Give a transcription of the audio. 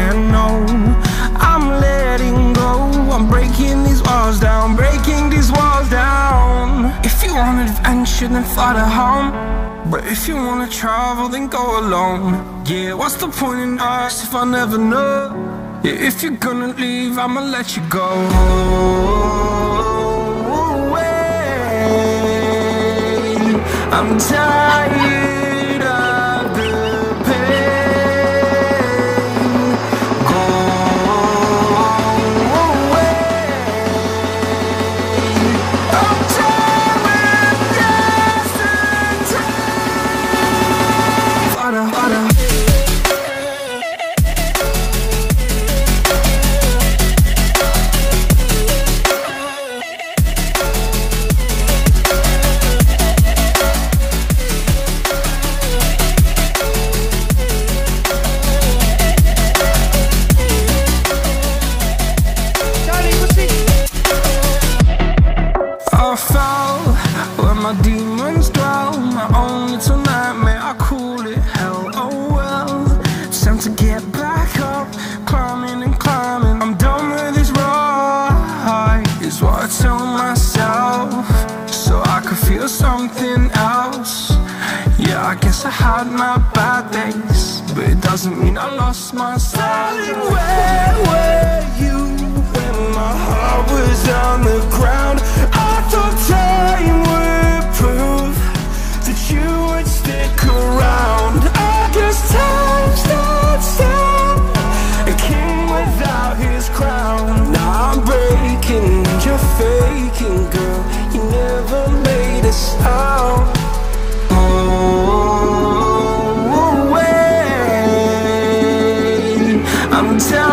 can't know. I'm letting go, I'm breaking these walls down, breaking these walls down. If you want adventure, then fly to home. But if you wanna travel, then go alone. Yeah, what's the point in us if I never know? Yeah, if you're gonna leave, I'ma let you go. I'm tired of the pain. Go away. I'm tired of yesterday. Harder, harder. I fell where my demons dwell, my own little nightmare, I call it hell. Oh well, it's time to get back up, climbing and climbing. I'm done with this ride, is what I tell myself, so I could feel something else. Yeah, I guess I had my bad days, but it doesn't mean I lost my style. Where were you when my heart was on the ground? I thought time would prove that you would stick around. I guess time stood still, a king without his crown. Now I'm breaking, you're faking, girl, you never made a sound. Oh, wait, I'm tired.